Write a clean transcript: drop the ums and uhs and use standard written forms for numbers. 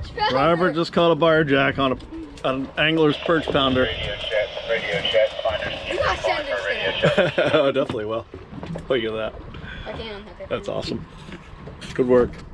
perch pounder. Robert just caught a barjack on an angler's perch pounder. Radio check, finders. You gotta send this thing. Oh, definitely will. Look at that. I can. Okay. That's awesome. Good work.